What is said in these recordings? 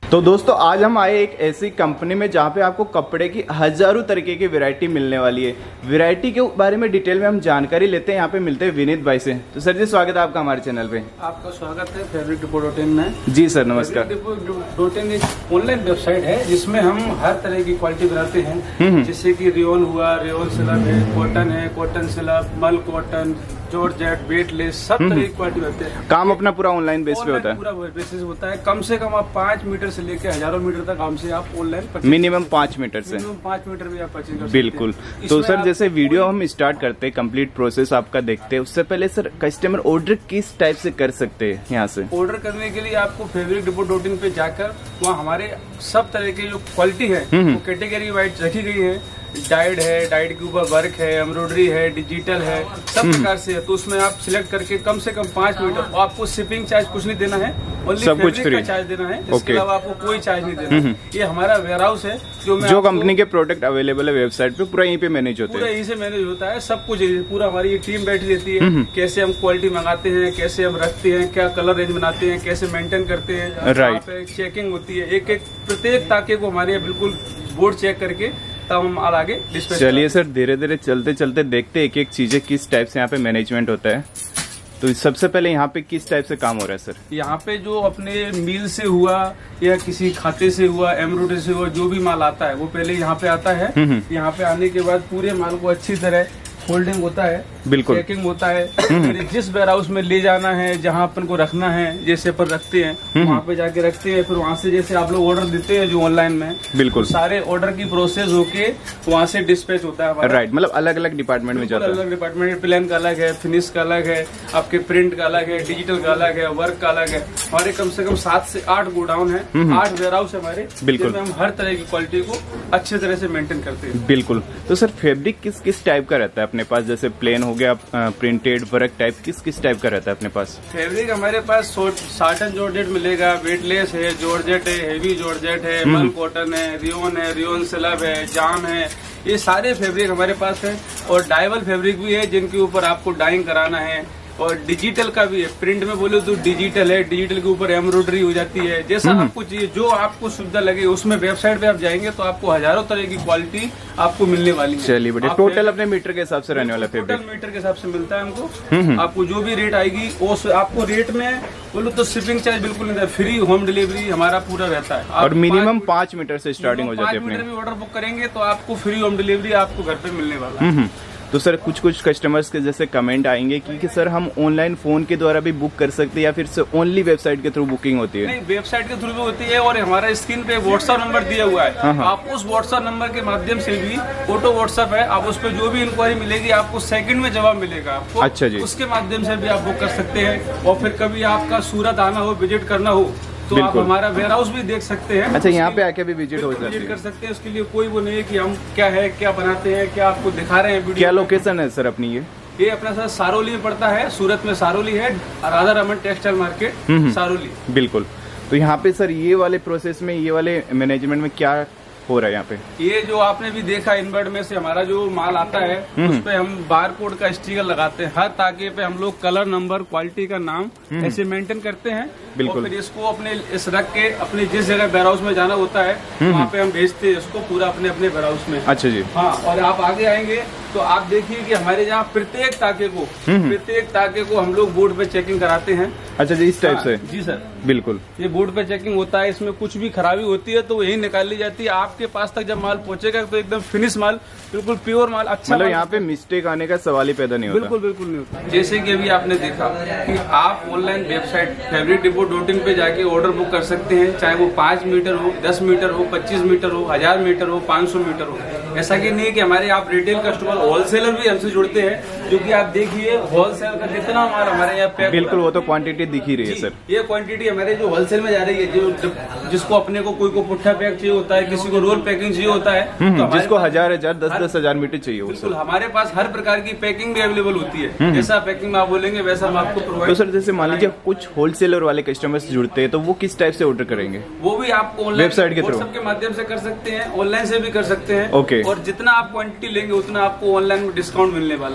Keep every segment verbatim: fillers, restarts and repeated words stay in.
तो दोस्तों आज हम आए एक ऐसी कंपनी में जहाँ पे आपको कपड़े की हजारों तरीके की वैरायटी मिलने वाली है। वैरायटी के बारे में डिटेल में हम जानकारी लेते हैं। यहाँ पे मिलते हैं विनीत भाई से। तो सर जी स्वागत है आपका हमारे चैनल पे। आपका स्वागत है फैब्रिक डिपो डॉट इन में। जी सर नमस्कार। डिपो डॉट इन एक ऑनलाइन वेबसाइट है जिसमें हम हर तरह की क्वालिटी बनाते हैं, जैसे की रेयन हुआ, रेयन स्लब है, कॉटन है, कॉटन स्लब, मल कॉटन, जॉर्जेट, वेटलेस, सब तरह की क्वालिटी बनते हैं। काम अपना पूरा ऑनलाइन बेस पे होता है। पूरा बेसिस होता है। कम से कम आप पाँच मीटर से लेकर हजारों मीटर तक हमसे आप ऑनलाइन मिनिमम पाँच मीटर से मिनिमम पाँच मीटर भी आप परचेज कर बिल्कुल। तो सर जैसे वीडियो हम स्टार्ट करते हैं, कंप्लीट प्रोसेस आपका देखते हैं, उससे पहले सर कस्टमर ऑर्डर किस टाइप से कर सकते हैं? यहाँ से ऑर्डर करने के लिए आपको फैब्रिक डिपो डॉट इन पे जाकर वहाँ हमारे सब तरह की जो क्वालिटी है वो कैटेगरी वाइज रखी गई है। डाइड है, डाइड के ऊपर वर्क है, एम्ब्रॉयडरी है, डिजिटल है, सब प्रकार से है। तो उसमें आप सिलेक्ट करके कम से कम पाँच मीटर, आपको शिपिंग चार्ज कुछ नहीं देना है, ओनली सब कुछ फ्री का चार्ज देना है। इसके अलावा आपको कोई चार्ज नहीं देना। ये हमारा वेयर हाउस है जो जो कंपनी के प्रोडक्ट अवेलेबल है वेबसाइट पे, पूरा यहीं पे मैनेज होता है। पूरा यहीं से मैनेज होता है, सब कुछ पूरा हमारी ये टीम बैठी रहती है। कैसे हम क्वालिटी मंगाते हैं, कैसे हम रखते हैं, क्या कलर रेंज बनाते हैं, कैसे मेंटेन करते हैं, राइट। चेकिंग होती है एक एक प्रत्येक ताके को हमारे यहाँ बिल्कुल बोर्ड चेक करके तब हम आगे डिस्प्ले। चलिए सर धीरे धीरे चलते चलते देखते एक एक चीजें किस टाइप से यहाँ पे मैनेजमेंट होता है। तो सबसे पहले यहाँ पे किस टाइप से काम हो रहा है सर? यहाँ पे जो अपने मिल से हुआ या किसी खाते से हुआ, एम्ब्रॉयडरी से हुआ, जो भी माल आता है वो पहले यहाँ पे आता है। यहाँ पे आने के बाद पूरे माल को अच्छी तरह फोल्डिंग होता है, बिल्कुल चेकिंग होता है। फिर जिस वेयर हाउस में ले जाना है, जहाँ अपन को रखना है, जैसे अपन रखते हैं वहाँ पे जाके रखते हैं। फिर वहाँ से जैसे आप लोग ऑर्डर देते हैं जो ऑनलाइन में, बिल्कुल तो सारे ऑर्डर की प्रोसेस होके वहाँ से डिस्पैच होता है हमारा। राइट, मतलब अलग अलग डिपार्टमेंट में जाता है। अलग डिपार्टमेंट, प्लेन का अलग है, फिनिश का अलग है, आपके प्रिंट का अलग है, डिजिटल का अलग है, वर्क का अलग है। हमारे कम से कम सात से आठ गोडाउन है, आठ वेयर हाउस है हमारे, बिल्कुल। हम हर तरह की क्वालिटी को अच्छे तरह से मेंटेन करते हैं। बिल्कुल। तो सर फैब्रिक किस किस टाइप का रहता है अपने पास? जैसे प्लेन हो गया, प्रिंटेड, वर्क टाइप, किस किस टाइप का रहता है अपने पास? फैब्रिक हमारे पास साटन जॉर्जेट मिलेगा, वेटलेस है, जॉर्जेट है, हेवी जॉर्जेट है, मल कॉटन है, रियोन है, रियोन स्लब है, जाम है, ये सारे फैब्रिक हमारे पास है। और डाइवल फैब्रिक भी है जिनके ऊपर आपको डाइंग कराना है। और डिजिटल का भी है, प्रिंट में बोले तो डिजिटल है, डिजिटल के ऊपर एम्ब्रॉयडरी हो जाती है। जैसा आपको चाहिए, जो आपको सुविधा लगे, उसमें वेबसाइट पे आप जाएंगे तो आपको हजारों तरह की क्वालिटी आपको मिलने वाली है। चलिए बेटे, टोटल अपने मीटर के हिसाब से रहने वाला फैब्रिक, टोटल मीटर के हिसाब से मिलता है हमको। आपको जो भी रेट आएगी उस आपको रेट में बोलो तो शिपिंग चार्ज बिल्कुल नहीं, फ्री होम डिलीवरी हमारा पूरा रहता है। और मिनिमम पाँच मीटर से स्टार्टिंग हो जाती है। पाँच मीटर भी ऑर्डर बुक करेंगे तो आपको फ्री होम डिलीवरी आपको घर पे मिलने वाला है। तो सर कुछ कुछ कस्टमर्स के जैसे कमेंट आएंगे कि, कि सर हम ऑनलाइन फोन के द्वारा भी बुक कर सकते हैं या फिर से ओनली वेबसाइट के थ्रू बुकिंग होती है? नहीं, वेबसाइट के थ्रू भी होती है और हमारा स्क्रीन पे व्हाट्सएप नंबर दिया हुआ है। हाँ हाँ। आप उस व्हाट्सएप नंबर के माध्यम से भी, ऑटो व्हाट्सएप है, आप उस पर जो भी इंक्वायरी मिलेगी आपको सेकंड में जवाब मिलेगा आपको। अच्छा जी। उसके माध्यम से भी आप बुक कर सकते हैं। और फिर कभी आपका सूरत आना हो, विजिट करना हो, तो आप हमारा वेयर हाउस भी देख सकते हैं। अच्छा, यहाँ पे आके भी विजिट हो जाती है, विजिट कर सकते हैं। उसके लिए कोई वो नहीं है कि हम क्या है, क्या बनाते हैं, क्या आपको दिखा रहे हैं वीडियो। क्या लोकेशन है सर अपनी? ये ये अपना सर सारोली में पड़ता है, सूरत में सारोली है, राधा रमन टेक्सटाइल मार्केट सारोली। बिल्कुल। तो यहाँ पे सर ये वाले प्रोसेस में, ये वाले मैनेजमेंट में क्या हो रहा है यहाँ पे? ये जो आपने भी देखा इनवर्ट में से हमारा जो माल आता है उस पे हम बार कोड का स्टिकर लगाते हैं। हर ताके पे हम लोग कलर, नंबर, क्वालिटी का नाम ऐसे मेंटेन करते हैं। बिल्कुल। और फिर इसको अपने इस रख के अपने जिस जगह वेयर हाउस में जाना होता है वहाँ पे हम भेजते हैं इसको पूरा अपने अपने वेयर हाउस में। अच्छा जी। हाँ, और आप आगे आएंगे तो आप देखिए कि हमारे यहाँ प्रत्येक ताके को प्रत्येक ताके को हम लोग बोर्ड पे चेकिंग कराते हैं। अच्छा जी, इस टाइप से? जी सर, बिल्कुल। ये बोर्ड पे चेकिंग होता है। इसमें कुछ भी खराबी होती है तो यही निकाल ली जाती है। आपके पास तक जब माल पहुंचेगा तो एकदम फिनिश माल, बिल्कुल प्योर माल, अच्छा। मतलब यहाँ पे मिस्टेक आने का सवाल ही पैदा नहीं होता। बिल्कुल बिल्कुल नहीं होता। जैसे कि अभी आपने देखा कि आप online website Fabric Depot dot in पे जाके ऑर्डर बुक कर सकते हैं, चाहे वो पाँच मीटर हो, दस मीटर हो, पच्चीस मीटर हो, हजार मीटर हो, पाँच सौ मीटर हो। ऐसा कि नहीं कि हमारे आप रिटेल कस्टमर, होलसेलर भी हमसे जुड़ते हैं, क्योंकि आप देखिए होलसेल का कितना माल हमारे यहाँ पैक। बिल्कुल, वो तो क्वांटिटी दिख ही रही है सर। ये क्वांटिटी हमारे जो होलसेल में जा रही है, जो जिसको अपने को कोई को पुट्ठा पैक चाहिए होता है, किसी को रोल पैकिंग चाहिए होता है, तो जिसको हजार हजार दस दस हजार मीटर चाहिए। बिल्कुल, हमारे पास हर प्रकार की पैकिंग भी अवेलेबल होती है। जैसा पैकिंग आप बोलेंगे वैसा हम आपको प्रोवाइड। तो सर जैसे मान लीजिए कुछ होलसेलर वाले कस्टमर्स जुड़ते हैं तो वो किस टाइप से ऑर्डर करेंगे? वो भी आपको ऑनलाइन वेबसाइट के थ्रू के माध्यम से कर सकते हैं, ऑनलाइन से भी कर सकते हैं। ओके। और जितना आप क्वांटिटी लेंगे उतना आपको ऑनलाइन में डिस्काउंट मिलने वाला है।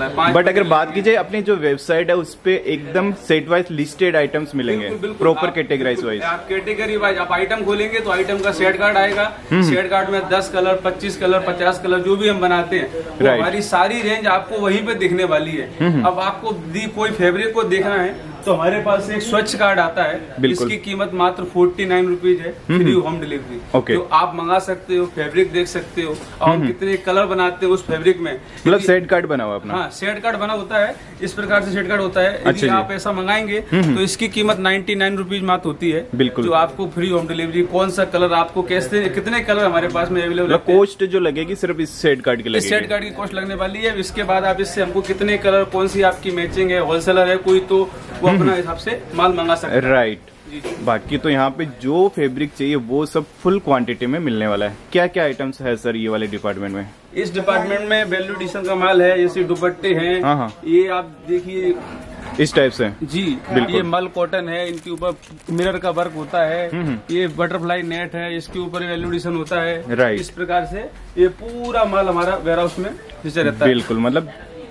बट अगर बात की जाए अपनी जो वेबसाइट है उस पे एकदम सेट वाइज लिस्टेड आइटम्स मिलेंगे, प्रॉपर कैटेगराइज वाइज। आप कैटेगरी वाइज आप आइटम खोलेंगे तो आइटम का सेट कार्ड आएगा, सेट कार्ड में दस कलर, पच्चीस कलर, पचास कलर जो भी हम बनाते हैं तो हमारी सारी रेंज आपको वहीं पे दिखने वाली है। अब आपको दी कोई फैब्रिक को देखना है तो हमारे पास एक स्वच्छ कार्ड आता है, इसकी कीमत मात्र फोर्टी नाइन रुपीज है, फ्री होम डिलीवरी। okay. तो आप मंगा सकते हो, फैब्रिक देख सकते हो और हम कितने कलर बनाते हैं उस फैब्रिक में। मतलब सेट कार्ड बना हुआ अपना? हाँ, सेट कार्ड बना होता है, इस प्रकार से सेट कार्ड होता है। यदि आप ऐसा मंगाएंगे तो इसकी कीमत नाइन्टी नाइन रुपीज मात्र होती है, बिल्कुल, जो आपको फ्री होम डिलीवरी। कौन सा कलर आपको कैसे, कितने कलर हमारे पास में अवेलेबल है, कॉस्ट जो लगेगी सिर्फ इस सेट कार्ड की लगेगी। सेट कार्ड की कॉस्ट लगने वाली है। इसके बाद आप इससे हमको कितने कलर, कौन सी आपकी मैचिंग है, होलसेलर है कोई तो वो अपना हिसाब से माल मंगा सकते हैं। राइट। बाकी तो यहाँ पे जो फैब्रिक चाहिए वो सब फुल क्वांटिटी में मिलने वाला है। क्या क्या आइटम्स है सर ये वाले डिपार्टमेंट में? इस डिपार्टमेंट में वैल्यू एडिशन का माल है, जैसे दुपट्टे हैं। हाँ हाँ, ये आप देखिए इस टाइप से जी, ये मल कॉटन है, इनके ऊपर मिरर का वर्क होता है। ये बटरफ्लाई नेट है, इसके ऊपर वैल्यू एडिशन होता है। राइट। इस प्रकार से ये पूरा माल हमारा वेयर हाउस में जैसे रहता है। बिल्कुल, मतलब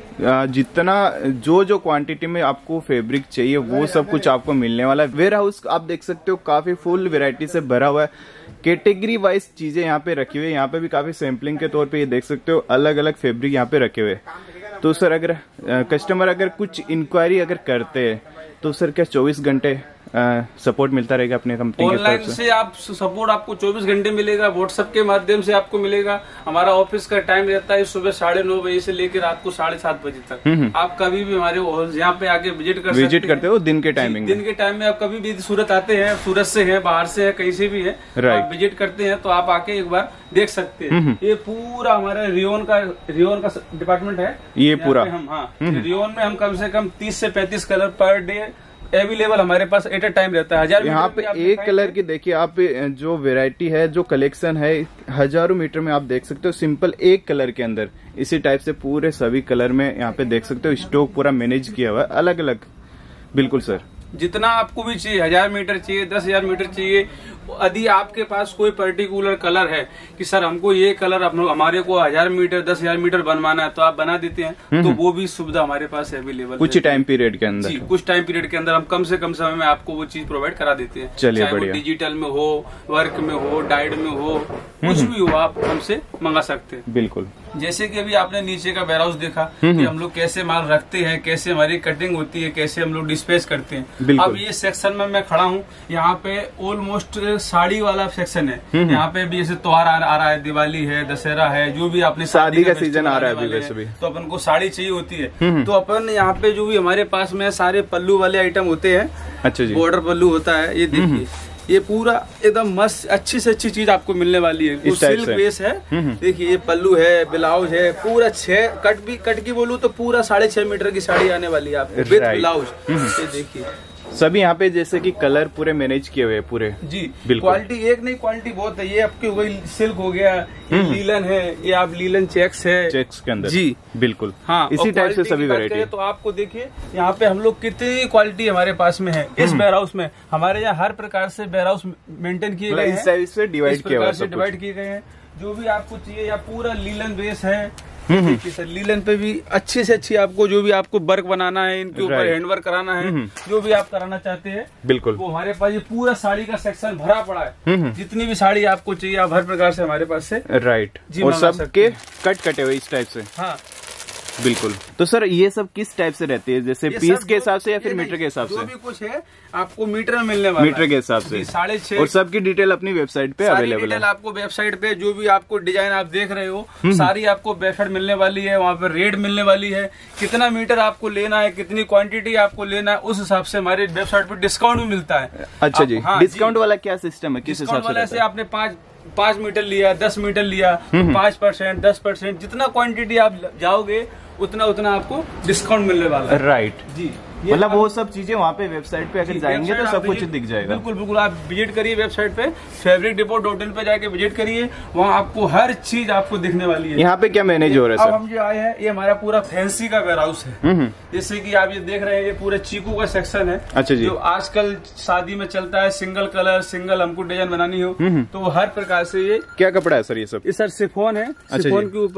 जितना जो जो क्वांटिटी में आपको फैब्रिक चाहिए वो सब कुछ आपको मिलने वाला है। वेयर हाउस आप देख सकते हो काफी फुल वैरायटी से भरा हुआ है, कैटेगरी वाइज चीजें यहाँ पे रखी हुई है। यहाँ पे भी काफी सैम्पलिंग के तौर पे ये देख सकते हो अलग अलग फैब्रिक यहाँ पे रखे हुए। तो सर अगर कस्टमर अगर कुछ इंक्वायरी अगर करते हैं तो सर क्या चौबीस घंटे सपोर्ट मिलता रहेगा अपने कंपनी के तरफ से? ऑनलाइन से आप सपोर्ट आपको चौबीस घंटे मिलेगा, व्हाट्सएप के माध्यम से आपको मिलेगा। हमारा ऑफिस का टाइम रहता है सुबह साढ़े नौ बजे से लेकर रात को साढ़े सात बजे तक। आप कभी भी हमारे यहाँ पे आके विजिट कर विजिट करते हो दिन के टाइमिंग? दिन के टाइम में आप कभी भी सूरत आते हैं, सूरत से है, बाहर से है, कहीं से भी है, आप विजिट करते हैं तो आप आके एक बार देख सकते हैं। ये पूरा हमारा रियोन का रियोन का डिपार्टमेंट है ये पूरा। हम हाँ रियोन में हम कम से कम तीस से पैंतीस कलर पर डे अवेलेबल हमारे पास एट ए टाइम रहता है। हजार यहाँ पे एक कलर की देखिए आप जो वैरायटी है, जो कलेक्शन है, हजारों मीटर में आप देख सकते हो। सिंपल एक कलर के अंदर इसी टाइप से पूरे सभी कलर में यहाँ पे देख सकते हो स्टॉक पूरा मैनेज किया हुआ है अलग अलग। बिल्कुल सर, जितना आपको भी चाहिए, हजार मीटर चाहिए, दस हजार मीटर चाहिए, यदि आपके पास कोई पर्टिकुलर कलर है कि सर हमको ये कलर हमारे को हजार मीटर दस हजार मीटर बनवाना है तो आप बना देते हैं, तो वो भी सुविधा हमारे पास अवेलेबल कुछ टाइम पीरियड के अंदर। जी, कुछ टाइम पीरियड के अंदर हम कम से कम समय में आपको वो चीज प्रोवाइड करा देते हैं। चलिए बढ़िया, डिजिटल में हो, वर्क में हो, डाइड में हो, कुछ भी हो आप हमसे मंगा सकते हैं। बिल्कुल। जैसे कि अभी आपने नीचे का वेयर हाउस देखा कि हम लोग कैसे माल रखते हैं, कैसे हमारी कटिंग होती है, कैसे हम लोग डिस्पैच करते हैं। अब ये सेक्शन में मैं खड़ा हूँ, यहाँ पे ऑलमोस्ट साड़ी वाला सेक्शन है। यहाँ पे भी जैसे त्योहार आ रहा है, दिवाली है, दशहरा है, जो भी आपने शादी का सीजन आ रहा है अभी वैसे भी, तो अपन को साड़ी चाहिए होती है। तो अपन यहाँ पे जो भी हमारे पास में सारे पल्लू वाले आइटम होते हैं। अच्छा जी, बॉर्डर पल्लू होता है, ये देखिए ये पूरा एकदम मस्त अच्छी से अच्छी चीज आपको मिलने वाली है। वो सिल्क बेस है, देखिए ये पल्लू है, ब्लाउज है, पूरा छह कट भी कट की बोलूं तो पूरा साढ़े छह मीटर की साड़ी आने वाली है आपको विद ब्लाउज। ये देखिए सभी यहाँ पे जैसे कि कलर पूरे मैनेज किए हुए पूरे। जी क्वालिटी एक नहीं, क्वालिटी बहुत है। ये आपके हो गई सिल्क हो गया, ये लीलन है, ये आप लीलन चेक्स है, चेक्स के अंदर। जी बिल्कुल, हाँ, इसी टाइप से सभी वैरायटी। तो आपको देखिए यहाँ पे हम लोग कितनी क्वालिटी हमारे पास में है। इस वेयर हाउस में हमारे यहाँ हर प्रकार से वेयर हाउस मेंटेन किए गए हैं, से डिवाइड किया से डिवाइड किए गए हैं। जो भी आपको चाहिए, या पूरा लीलन बेस है। सर लीलन पे भी अच्छी से अच्छी आपको जो भी आपको वर्क बनाना है, इनके ऊपर हैंड वर्क कराना है, जो भी आप कराना चाहते हैं बिल्कुल, वो हमारे पास ये पूरा साड़ी का सेक्शन भरा पड़ा है। जितनी भी साड़ी आपको चाहिए आप हर प्रकार से हमारे पास से राइट, और सबके कट कटे हुए इस टाइप से। हाँ बिल्कुल। तो सर ये सब किस टाइप से रहती है, जैसे पीस के हिसाब से या फिर मीटर के हिसाब से? जो भी कुछ है आपको मीटर में मिलने वाला, मीटर के हिसाब से साढ़े छह। और सबकी डिटेल अपनी वेबसाइट पे अवेलेबल है। आपको वेबसाइट पे जो भी आपको डिजाइन आप देख रहे हो सारी आपको वेबसाइट मिलने वाली है, वहाँ पे रेट मिलने वाली है, कितना मीटर आपको लेना है, कितनी क्वांटिटी आपको लेना है, उस हिसाब से हमारी वेबसाइट पे डिस्काउंट भी मिलता है। अच्छा जी, डिस्काउंट वाला क्या सिस्टम है, किस हिसाब से? आपने पाँच पाँच मीटर लिया, दस मीटर लिया तो पाँच परसेंट दस परसेंट जितना क्वांटिटी आप जाओगे उतना उतना आपको डिस्काउंट मिलने वाला है। राइट जी, मतलब वो सब चीजें वहाँ पे वेबसाइट पे अगर जाएंगे तो सब कुछ दिख जाएगा। बिल्कुल बिल्कुल, आप विजिट करिए वेबसाइट पे फैब्रिक डिपो डॉट इन पे जाके विजिट करिए, वहाँ आपको हर चीज आपको दिखने वाली है। यहाँ पे क्या मैनेज हो रहा है सर? अब हम जो आए हैं ये हमारा पूरा फैंसी का वेयर हाउस है। जैसे कि आप ये देख रहे हैं, ये पूरा चीकू का सेक्शन है। अच्छा जी, जो आजकल शादी में चलता है, सिंगल कलर सिंगल हमको डिजाइन बनानी हो तो हर प्रकार से। ये क्या कपड़ा है सर ये सब? ये सर शिफॉन है, शिफॉन के ऊपर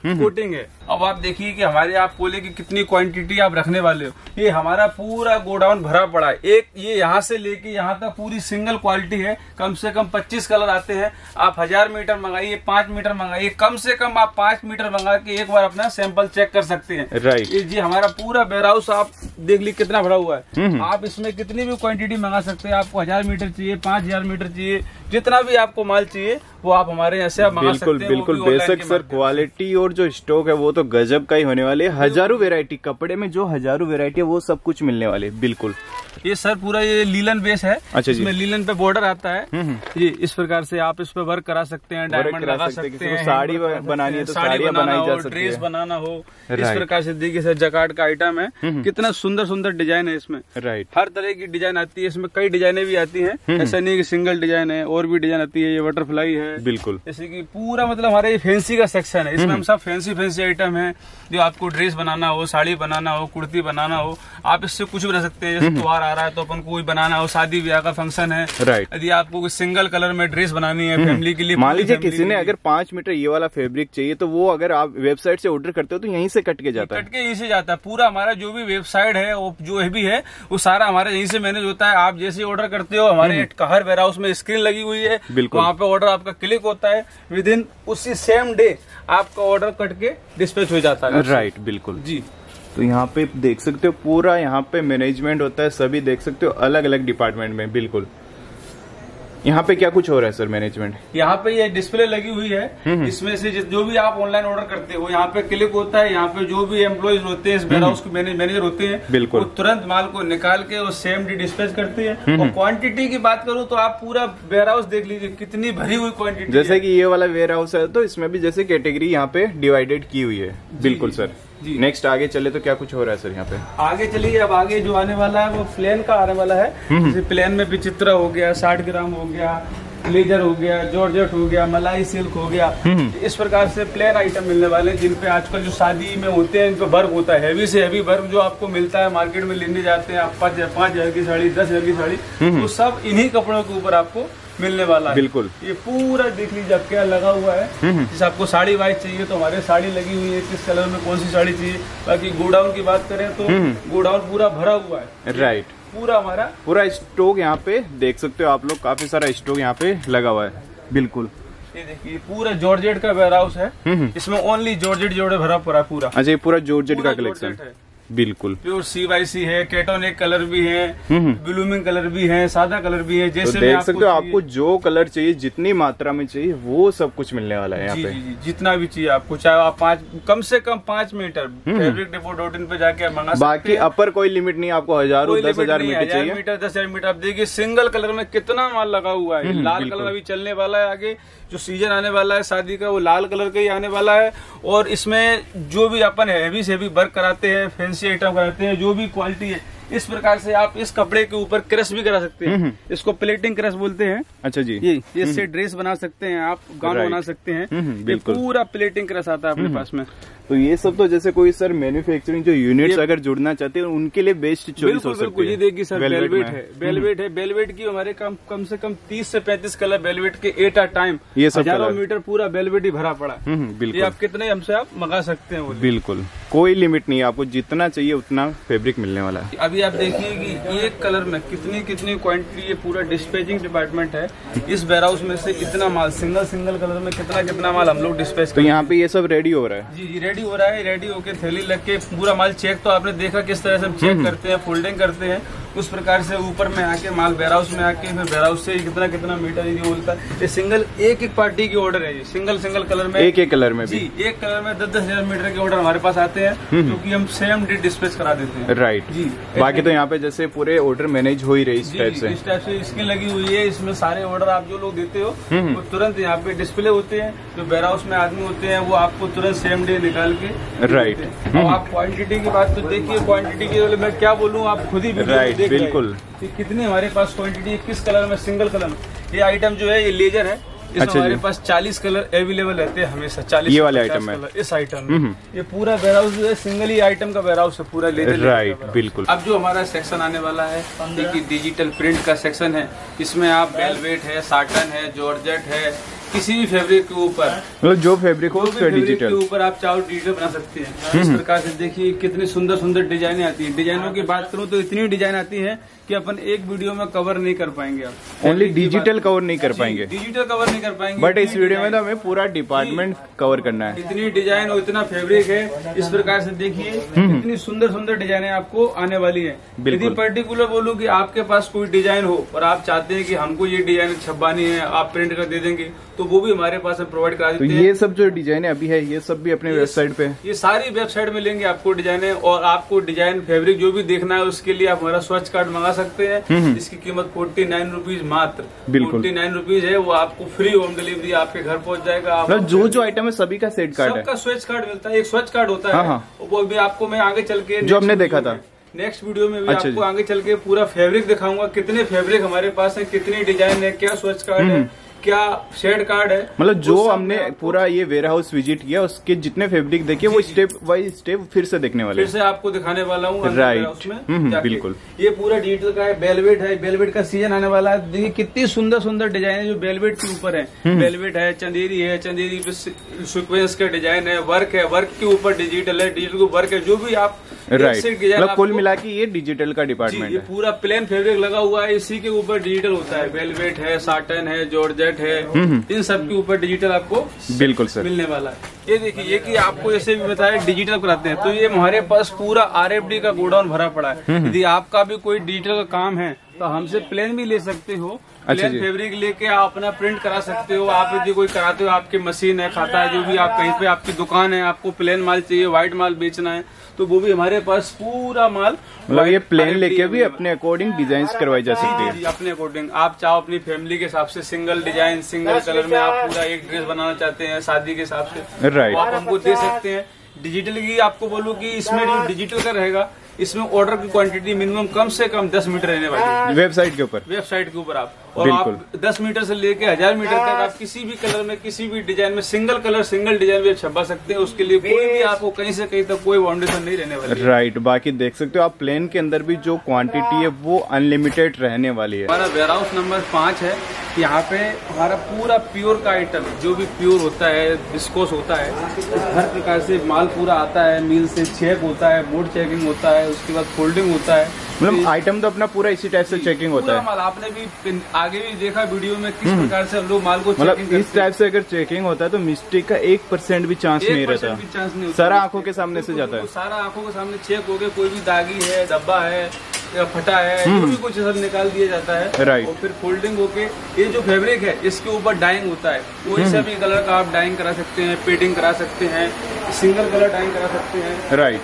कोटिंग है। अब आप देखिए कि हमारे आप कोले की कितनी क्वांटिटी आप रखने वाले हो। ये हमारा पूरा गोडाउन भरा पड़ा है। एक ये यहाँ से लेके यहाँ तक पूरी सिंगल क्वालिटी है। कम से कम पच्चीस कलर आते हैं। आप हजार मीटर मंगाइए, पांच मीटर मंगाइए, कम से कम आप पांच मीटर मंगा के एक बार अपना सैंपल चेक कर सकते हैं। राइट। ये जी हमारा पूरा वेयर हाउस आप देख लीजिए कितना भरा हुआ है। आप इसमें कितनी भी क्वांटिटी मंगा सकते हैं। आपको हजार मीटर चाहिए, पांच हजार मीटर चाहिए, जितना भी आपको माल चाहिए वो आप हमारे यहाँ से आप मंगा सकते हैं। बिल्कुल बेशक सर, क्वालिटी और जो स्टॉक है वो तो गजब का ही होने वाले। हजारों वैरायटी कपड़े में, जो हजारों वैरायटी है वो सब कुछ मिलने वाले। बिल्कुल। ये सर पूरा ये लीलन बेस है। अच्छा जी। इसमें लीलन पे बॉर्डर आता है जी। इस प्रकार से आप इस पे वर्क करा सकते हैं, डायमंड लगा सकते हैं। साड़ी बनानी है तो साड़ी बनाई जा सकती है, ड्रेस बनाना हो, इस प्रकार से देखिए सर जकार्ड का आइटम है। कितना सुंदर सुंदर डिजाइन है इसमें। राइट। हर तरह की डिजाइन आती है इसमें, कई डिजाइने भी आती है। ऐसा नहीं कि सिंगल डिजाइन है, और भी डिजाइन आती है। ये बटरफ्लाई है। बिल्कुल। जैसे कि पूरा मतलब हमारे ये फैंसी का सेक्शन है। इसमें हम सब फैंसी फैंसी आइटम है। जो आपको ड्रेस बनाना हो, साड़ी बनाना हो, कुर्ती बनाना हो, आप इससे कुछ भी बना सकते हैं। जैसे त्योहार आ रहा है तो अपन को बनाना हो, शादी ब्याह का फंक्शन है। राइट। यदि आपको कोई सिंगल कलर में ड्रेस बनानी है फैमिली के लिए, मान लीजिए किसी ने अगर पांच मीटर ये वाला फैब्रिक चाहिए तो वो अगर आप वेबसाइट से ऑर्डर करते हो तो यहीं से कट के जाता है। कट के यहीं से जाता है। पूरा हमारा जो भी वेबसाइट है वो जो भी है वो सारा हमारे यहीं से मैनेज होता है। आप जैसे ऑर्डर करते हो, हमारे हर वेयर हाउस में स्क्रीन लगी हुई है। बिल्कुल। वहाँ पे ऑर्डर आपका क्लिक होता है, विद इन उसी सेम डे आपका ऑर्डर कट के डिस्पैच हो जाता है। राइट। बिल्कुल जी। तो यहाँ पे देख सकते हो पूरा यहाँ पे मैनेजमेंट होता है, सभी देख सकते हो अलग अलग डिपार्टमेंट में। बिल्कुल। यहाँ पे क्या कुछ हो रहा है सर मैनेजमेंट? यहाँ पे ये डिस्प्ले लगी हुई है। इसमें से जो भी आप ऑनलाइन ऑर्डर करते हो यहाँ पे क्लिक होता है। यहाँ पे जो भी एम्प्लॉइज होते हैं, इस वेयर हाउस के मैनेजर होते हैं, बिल्कुल, वो तुरंत माल को निकाल के वो सेम डे डिस्पैच करते हैं। और क्वांटिटी की बात करूँ तो आप पूरा वेयर हाउस देख लीजिए कितनी भरी हुई क्वांटिटी। जैसे कि ये वाला वेयर हाउस है तो इसमें भी जैसे कैटेगरी यहाँ पे डिवाइडेड की हुई है। बिल्कुल सर। नेक्स्ट आगे चले तो क्या कुछ हो रहा है सर यहाँ पे? आगे चलिए। अब आगे जो आने वाला है वो प्लेन का आने वाला है। जैसे प्लेन में विचित्र हो गया, साठ ग्राम हो गया, लेजर हो गया, जॉर्जेट हो गया, मलाई सिल्क हो गया। इस प्रकार से प्लेन आइटम मिलने वाले हैं, जिन पे आजकल जो शादी में होते हैं इन पे वर्क होता है। हैवी से हैवी वर्क जो आपको मिलता है मार्केट में लेने जाते हैं आप, पाँच पाँच हजार की साड़ी, दस हजार की साड़ी, वो सब इन्हीं कपड़ों के ऊपर आपको मिलने वाला है। बिल्कुल। ये पूरा देख लीजिए क्या लगा हुआ है। जैसे आपको साड़ी वाइज चाहिए तो हमारे साड़ी लगी हुई है, किस कलर में कौन सी साड़ी चाहिए। बाकी गोडाउन की बात करें तो गोडाउन पूरा भरा हुआ है। राइट। पूरा हमारा पूरा स्टॉक यहाँ पे देख सकते हो आप लोग, काफी सारा स्टॉक यहाँ पे लगा हुआ है। बिल्कुल। ये देखिए पूरा जॉर्जेट का वेयर हाउस है। इसमें ओनली जॉर्जेट जोड़े भरा पूरा पूरा। अच्छा, ये पूरा जॉर्जेट का कलेक्शन है। बिल्कुल। प्योर सी वाई सी है, केटोनिक कलर भी है, ब्लूमिंग कलर भी है, सादा कलर भी है। जैसे तो देख सकते हो आपको जो कलर चाहिए, जितनी मात्रा में चाहिए वो सब कुछ मिलने वाला है यहाँ पे। जी, जी, जितना भी चाहिए आपको, चाहे आप पाँच कम से कम पाँच metre Fabric Depot dot in पे जाके मंगा सकते हैं। बाकी अपर कोई लिमिट नहीं, आपको हजारों दस हजार मीटर चाहिए, मीटर दस हजार मीटर। आप देखिए सिंगल कलर में कितना माल लगा हुआ है। लाल कलर अभी चलने वाला है, आगे जो सीजन आने वाला है शादी का वो लाल कलर का ही आने वाला है। और इसमें जो भी अपन हैवी से हैवी वर्क कराते हैं, फैंसी आइटम कराते हैं, जो भी क्वालिटी है, इस प्रकार से आप इस कपड़े के ऊपर क्रश भी करा सकते हैं। इसको प्लेटिंग क्रश बोलते हैं। अच्छा जी। ये इससे ड्रेस बना सकते हैं, आप गाउन बना सकते हैं। ये पूरा प्लेटिंग क्रश आता है अपने पास में। तो ये सब तो जैसे कोई सर मैन्युफैक्चरिंग जो यूनिट्स अगर जुड़ना चाहते हैं उनके लिए बेस्ट चॉइस हो सकती है। ये देखिए सर वेलवेट है, वेलवेट है, वेलवेट की हमारे कम कम से कम तीस से पैंतीस कलर वेलवेट के एट अ टाइम, ये सब हजारों मीटर पूरा वेलवेट ही भरा पड़ा है। बिल्कुल। आप कितने हमसे आप मंगा सकते हैं। बिल्कुल, कोई लिमिट नहीं है, आपको जितना चाहिए उतना फैब्रिक मिलने वाला है। अभी आप देखिए कि एक कलर में कितनी कितनी क्वांटिटी, ये पूरा डिस्पैचिंग डिपार्टमेंट है। इस वेयर हाउस में से इतना माल सिंगल सिंगल कलर में कितना कितना माल हम लोग डिस्पैच। तो यहाँ पे ये सब रेडी हो रहा है। जी जी रेडी हो रहा है। रेडी होके थैली लग के पूरा माल चेक, तो आपने देखा किस तरह से हम चेक करते हैं, फोल्डिंग करते हैं, उस प्रकार से ऊपर में आके माल वेयर हाउस में आके फिर वेयर हाउस से कितना कितना मीटर ये बोलता है। ये सिंगल एक एक पार्टी की ऑर्डर है, ये सिंगल सिंगल कलर में, एक एक कलर में भी। जी एक कलर में दस दस हजार मीटर के ऑर्डर हमारे पास आते हैं, जो कि हम सेम डे डिस्पैच करा देते हैं। राइट जी। बाकी तो यहाँ पे जैसे पूरे ऑर्डर मैनेज हो ही रही इस टाइप से, इस टाइप से स्क्रीन लगी हुई है। इसमें सारे ऑर्डर आप जो लोग देते हो वो तुरंत यहाँ पे डिस्प्ले होते हैं। जो वेयर हाउस में आदमी होते हैं वो आपको तुरंत सेम डे निकाल के। राइट। और आप क्वांटिटी की बात तो देखिए, क्वांटिटी की मैं क्या बोलूँ, आप खुद ही राइट। बिल्कुल। कितनी हमारे पास क्वांटिटी, किस कलर में, सिंगल कलर में। ये आइटम जो है ये लेजर है, इसमें अच्छा हमारे पास चालीस कलर अवेलेबल रहते हैं हमेशा। चालीस ये वाले आइटम है इस आइटम में। ये पूरा वेयर हाउस जो है सिंगल ही आइटम का वेयर हाउस है पूरा लेजर। राइट। बिल्कुल। अब जो हमारा सेक्शन आने वाला है देखिए डिजिटल प्रिंट का सेक्शन है। इसमें आप वेलवेट है, साटन है, जॉर्जेट है, किसी भी फैब्रिक के ऊपर, मतलब जो फैब्रिक हो उस पे डिजिटल के ऊपर आप चाहो डिजिटल बना सकते हैं। इस प्रकार से देखिए कितनी सुंदर सुंदर डिजाइने आती है। डिजाइनों की बात करूं तो इतनी डिजाइन आती है कि अपन एक वीडियो में कवर नहीं कर पाएंगे। आप ओनली डिजिटल कवर नहीं कर पाएंगे, डिजिटल कवर नहीं कर पाएंगे, बट इस वीडियो में तो हमें पूरा डिपार्टमेंट कवर करना है। इतनी डिजाइन और इतना फैब्रिक है। इस प्रकार से देखिए इतनी सुंदर सुंदर डिजाइने आपको आने वाली है। यदि पर्टिकुलर बोलूं कि आपके पास कोई डिजाइन हो और आप चाहते हैं कि हमको ये डिजाइन छपवानी है, आप प्रिंट कर दे देंगे, तो वो भी हमारे पास हम प्रोवाइड करा देते हैं। तो ये सब जो डिजाइन अभी है ये सब भी अपने वेबसाइट पे, ये सारी वेबसाइट में लेंगे आपको डिजाइने। और आपको डिजाइन फैब्रिक जो भी देखना है उसके लिए आप हमारा स्वच्छ कार्ड मंगा सकते हैं। इसकी कीमत फोर्टी नाइन रुपीज मात्र, फोर्टी नाइन रुपीज है। वो आपको फ्री होम डिलीवरी आपके घर पहुंच जाएगा। मतलब जो जो आइटम है सभी का सेट कार्ड है, सबका स्वच्छ कार्ड मिलता है। एक स्वच्छ कार्ड होता है, वो भी आपको मैं आगे चल के जो हमने देखा था नेक्स्ट वीडियो में भी अच्छा आपको आगे चल के पूरा फैब्रिक दिखाऊंगा। कितने फैब्रिक हमारे पास है, कितनी डिजाइन है, क्या स्वच्छ कार्ड है, क्या शेड कार्ड है। मतलब जो हमने पूरा ये वेयर हाउस विजिट किया उसके जितने फैब्रिक देखे वो स्टेप बाय स्टेप फिर से देखने वाले फिर से आपको दिखाने वाला हूँ। राइट, बिल्कुल। ये पूरा डिजिटल का है। वेलवेट है, वेलवेट का सीजन आने वाला है। देखिए कितनी सुंदर सुंदर डिजाइन है जो वेलवेट के ऊपर है। वेलवेट है, चंदेरी है, चंदेरी पे सीक्वेंस का डिजाइन है, वर्क है, वर्क के ऊपर डिजिटल है, डिजिटल को वर्क है। जो भी आप राइट, मतलब कुल मिला के ये डिजिटल का डिपार्टमेंट ये है। पूरा प्लेन फैब्रिक लगा हुआ है, इसी के ऊपर डिजिटल होता है। वेलवेट है, साटन है, जॉर्जेट है, इन सब के ऊपर डिजिटल आपको बिल्कुल सर मिलने वाला है। ये देखिए, ये कि आपको जैसे भी बताया डिजिटल कराते हैं, तो ये हमारे पास पूरा आरएफडी का गोडाउन भरा पड़ा है। यदि आपका भी कोई डिजिटल का काम है तो हमसे प्लेन भी ले सकते हो। अच्छा प्लेन फैब्रिक लेके आप अपना प्रिंट करा सकते हो। आप यदि कोई कराते हो, आपकी मशीन है, खाता है, जो भी आप कहीं पे आपकी दुकान है, आपको प्लेन माल चाहिए, व्हाइट माल बेचना है, तो वो भी हमारे पास पूरा माल, मतलब ये प्लेन लेके भी अपने अकॉर्डिंग डिजाइन करवाई जा सकती है। अपने अकॉर्डिंग आप चाहो अपनी फैमिली के हिसाब से सिंगल डिजाइन सिंगल कलर में आप पूरा एक ड्रेस बनाना चाहते हैं शादी के हिसाब से, राइट, आप हमको दे सकते हैं। डिजिटल की आपको बोलूं कि इसमें जो डिजिटल का रहेगा, इसमें ऑर्डर की क्वांटिटी मिनिमम कम से कम दस मीटर रहने वाली है। वेबसाइट के ऊपर वेबसाइट के ऊपर आप और आप दस मीटर से लेके हजार मीटर तक आप किसी भी कलर में, किसी भी डिजाइन में, सिंगल कलर सिंगल डिजाइन भी छपा सकते हैं। उसके लिए कोई भी आपको कहीं से कहीं तक कोई बाउंडेशन नहीं रहने वाली। राइट, बाकी देख सकते हो आप प्लेन के अंदर भी जो क्वांटिटी है वो अनलिमिटेड रहने वाली है। हमारा वेयर हाउस नंबर पाँच है। यहाँ पे हमारा पूरा प्योर का आइटम, जो भी प्योर होता है, विस्कोस होता है, हर प्रकार से माल पूरा आता है। मिल से चेक होता है, बोर्ड चेकिंग होता है, उसके बाद फोल्डिंग होता है। मतलब आइटम तो अपना पूरा इसी टाइप से चेकिंग होता है। माल आपने भी आगे भी देखा वीडियो में किस प्रकार से हम लोग माल को मतलब इस टाइप से अगर चेकिंग होता है तो मिस्टेक का एक परसेंट भी चांस नहीं रहता। सारा आंखों के सामने से जाता है, सारा आंखों के सामने चेक हो गया। कोई भी दागी है, धब्बा है, फटा है, जो भी कुछ सब निकाल दिया जाता है। राइट, और फिर फोल्डिंग होके ये जो फैब्रिक है इसके ऊपर डाइंग होता है। कोई सा भी कलर का आप डाइंग करा सकते हैं, पेडिंग करा सकते हैं, सिंगल कलर डाइंग करा सकते हैं। राइट,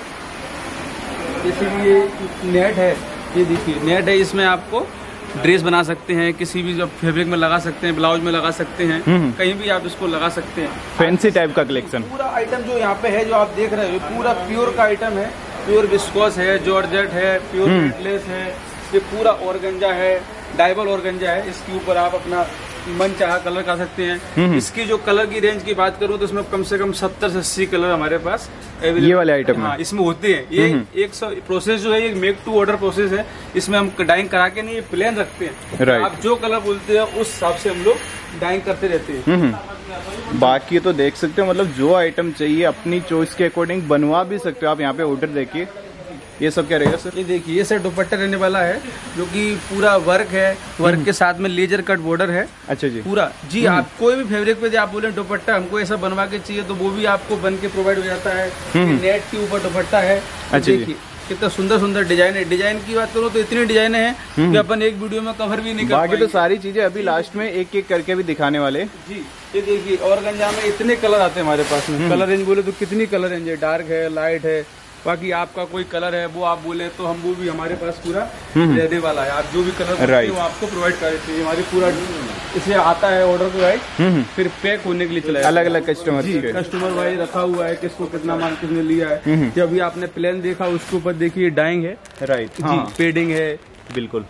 जैसे कि ये नेट है, ये देखिए नेट है, इसमें आपको ड्रेस बना सकते हैं, किसी भी जो फैब्रिक में लगा सकते हैं, ब्लाउज में लगा सकते हैं, कहीं भी आप इसको लगा सकते हैं। फैंसी टाइप का कलेक्शन। पूरा आइटम जो यहाँ पे है, जो आप देख रहे हो, पूरा प्योर का आइटम है। प्योर विस्कोस है, जॉर्जेट है, प्योर नेटलेस है, ये पूरा ऑर्गेंजा है, डाइबल ऑर्गेंजा है। इसके ऊपर आप अपना मन चाहा कलर कर सकते हैं। इसकी जो कलर की रेंज की बात करूं तो इसमें कम से कम सत्तर से अस्सी कलर हमारे पास ये वाले आइटम हाँ, इसमें होते हैं। ये एक सौ प्रोसेस जो है, ये मेक टू ऑर्डर प्रोसेस है। इसमें हम डाइंग करा के नहीं, ये प्लेन रखते हैं। राइट, आप जो कलर बोलते हैं उस हिसाब से हम लोग डाइंग करते रहते हैं। बाकी तो देख सकते हो, मतलब जो आइटम चाहिए अपनी चॉइस के अकॉर्डिंग बनवा भी सकते हो आप। यहाँ पे ऑर्डर देखिए, ये सब क्या रहेगा सर? ये देखिए, ये सर दुपट्टा रहने वाला है, जो कि पूरा वर्क है, वर्क के साथ में लेजर कट बॉर्डर है। अच्छा जी, पूरा जी। आप कोई भी फैब्रिक पे आप बोले दुपट्टा हमको ऐसा बनवा के चाहिए, तो वो भी आपको बन के प्रोवाइड हो जाता है। नेट के ऊपर दुपट्टा है। अच्छा, देखिए कितना सुंदर सुंदर डिजाइन है। डिजाइन की बात करूँ तो इतनी डिजाइन है कि अपन एक वीडियो में कवर भी नहीं कर बाकी तो सारी चीजें अभी लास्ट में एक एक करके भी दिखाने वाले जी। ये देखिए, ऑर्गेंजा में इतने कलर आते हैं हमारे पास में। कलर रेंज बोले तो कितनी कलर रेंज है, डार्क है, लाइट है। बाकी आपका कोई कलर है वो आप बोले तो हम वो भी हमारे पास पूरा रहने वाला है। आप जो भी कलर right. वो आपको प्रोवाइड कर देते हैं। हमारी पूरा इसे आता है ऑर्डर प्रोवाइड, फिर पैक होने के लिए चला अलग अलग कस्टमर कस्टमर वाइज रखा हुआ है, किसको कितना माल किसने लिया है। जब भी आपने प्लेन देखा उसके ऊपर देखिए डाइंग है। राइट, जी, पेडिंग है, बिल्कुल।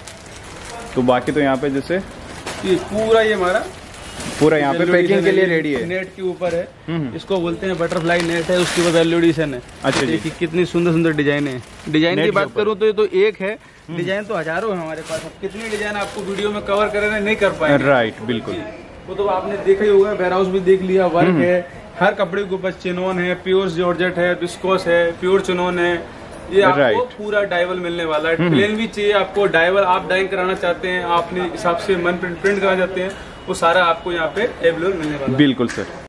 तो बाकी तो यहाँ पे जैसे ये पूरा ये हमारा पूरा यहाँ पे पैकिंग के लिए रेडी है। नेट के ऊपर है, इसको बोलते हैं बटरफ्लाई नेट है। उसके बाद एलुडिशन है। अच्छा, देखिए कितनी सुंदर सुंदर डिजाइन है। डिजाइन की बात करूँ तो ये तो एक है, डिजाइन तो हजारों है हमारे पास। अब कितनी डिजाइन आपको वीडियो में कवर करने नहीं कर पाएंगे। राइट, बिल्कुल। वो तो आपने देखा ही होगा, वेयर हाउस भी देख लिया, वर्क है, हर कपड़े के ऊपर चिनोन है, प्योर जॉर्जेट है, विस्कोस है, प्योर चिनोन है, ये आपको right. पूरा डाइवल मिलने वाला है। प्लेन भी चाहिए आपको, डाइवल आप डाइंग कराना चाहते हैं, आप अपने हिसाब से मन प्रिंट प्रिंट कराना चाहते हैं, वो सारा आपको यहाँ पे अवेलेबल मिलने वाला है। बिल्कुल सर।